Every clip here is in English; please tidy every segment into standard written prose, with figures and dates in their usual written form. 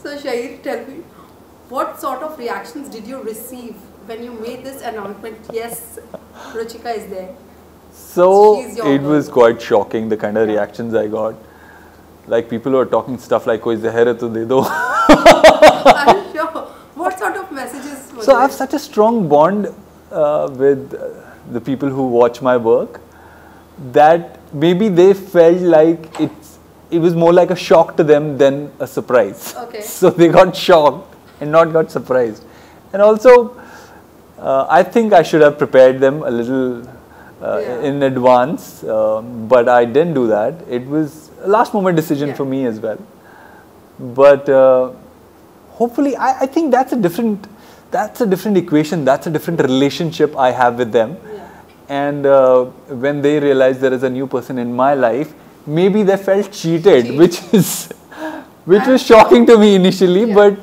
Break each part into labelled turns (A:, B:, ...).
A: So Shahir, tell me, what sort of reactions did you receive when you made this announcement? Yes, Ruchika is there.
B: So
A: She's your
B: it
A: girl.
B: was quite shocking, the kind of
A: Yeah.
B: reactions I got. Like people were talking stuff like "Koi zahar hai to de do."
A: I'm sure. What sort of messages were
B: So I
A: there?
B: have such a strong bond with the people who watch my work that maybe they felt like it was more like a shock to them than a surprise.
A: Okay.
B: So they got shocked and not got surprised. And also, I think I should have prepared them a little
A: Yeah.
B: in advance, but I didn't do that. It was a last moment decision
A: Yeah.
B: for me as well. But hopefully, I think that's a different equation. That's a different relationship I have with them.
A: Yeah.
B: And when they realize there is a new person in my life, maybe they felt cheated,
A: Cheat.
B: which was shocking to me initially.
A: Yeah.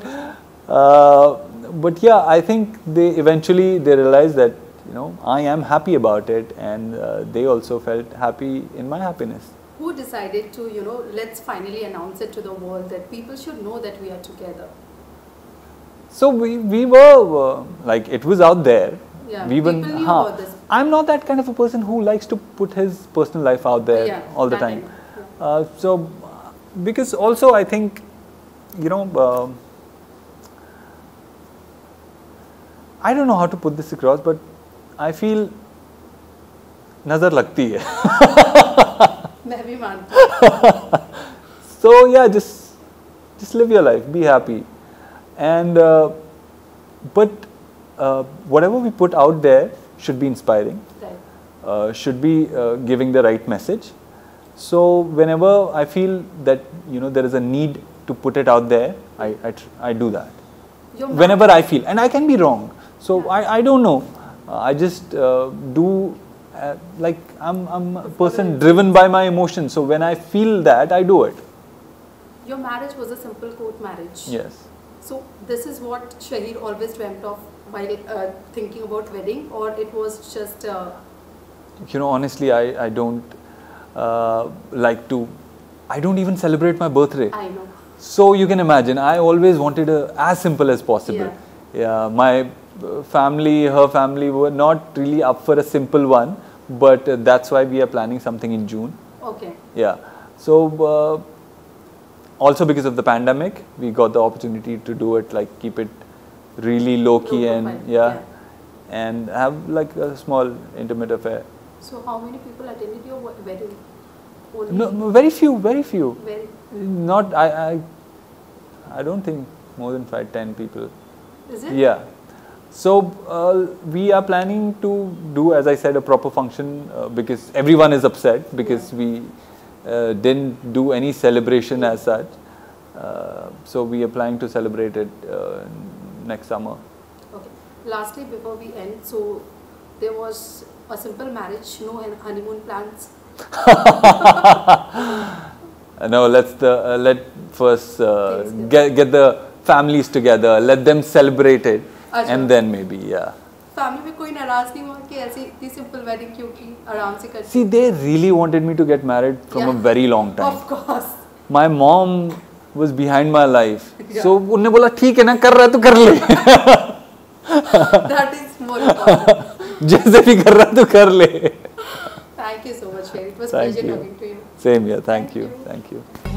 B: But yeah, I think they eventually they realized that I am happy about it, and they also felt happy in my happiness.
A: Who decided to, let's finally announce it to the world that people should know that we are together?
B: So we were like, it was out there.
A: Yeah,
B: We were.
A: people knew about this.
B: I'm not that kind of a person who likes to put his personal life out there
A: Yeah,
B: all the
A: that
B: time.
A: I know.
B: So because also I think I don't know how to put this across, but I feel nazar lagti hai.
A: मैं भी मानती हूँ.
B: So yeah, just live your life, be happy, and but whatever we put out there should be inspiring,
A: Right.
B: should be giving the right message. So whenever I feel that there is a need to put it out there, I do that.
A: Your
B: Whenever I feel, and I can be wrong, so
A: Yeah.
B: I don't know. I just do. Like I'm a person driven by my emotions. So when I feel that, I do it.
A: Your marriage was a simple court marriage.
B: Yes.
A: So this is what Shahir always dreamt of while thinking about wedding, or it was just
B: Honestly, I don't like to. I don't even celebrate my birthday.
A: I know.
B: So you can imagine, I always wanted as simple as possible. Yeah, my family, her family were not really up for a simple one, but that's why we are planning something in June.
A: Okay.
B: Yeah. So also because of the pandemic, we got the opportunity to do it, like keep it really low key
A: Low
B: and
A: profile,
B: and have like a small intimate affair.
A: So how many people attended your wedding? Only
B: No, very few.
A: Very.
B: Not I don't think more than 5-10 people.
A: Is it?
B: Yeah. So we are planning to do, as I said, a proper function because everyone is upset because we didn't do any celebration as such. So we are planning to celebrate it next summer.
A: Okay. Lastly, before we end, so there was a simple marriage, no honeymoon plans.
B: No, let first
A: Things
B: get the families together, let them celebrate it,
A: अच्छा.
B: and then maybe yeah.
A: Family में कोई नाराज नहीं हुआ कि ऐसी इतनी simple wedding क्यों की, आराम से कर.
B: See, they really wanted me to get married from a
A: Yeah.
B: very long time.
A: Of course.
B: My mom was behind my life,
A: Yeah.
B: so उन्होंने बोला ठीक है ना, कर रहा है तो कर ले.
A: That is more important.
B: जैसे भी कर रहा है तो कर ले.
A: Thank you so much, Sherry. It was
B: Thank
A: pleasure
B: you.
A: talking to you.
B: Same here. Thank
A: Thank
B: you.
A: you.
B: Thank you.